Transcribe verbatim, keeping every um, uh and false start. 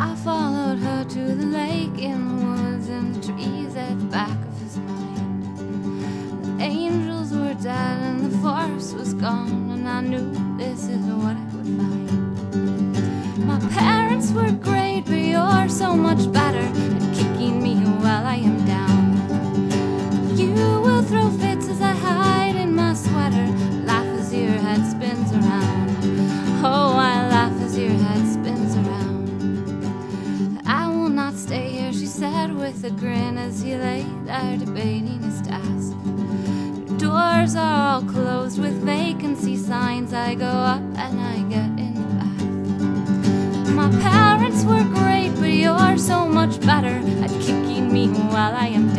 I followed her to the lake in the woods and the trees at the back of his mind. The angels were dead and the forest was gone, and I knew this is what I would find. My parents were great, but you're so much better at kicking me while I am down. You will throw fits as I hide in my sweater, laugh as your head spins around. Oh, I laugh as your head spins around. I will not stay here, she said with a grin, as he lay there debating his task. Doors are all closed with vacancy signs. I go up and I get in the bath. My parents were great, but you're so much better at kicking me while I am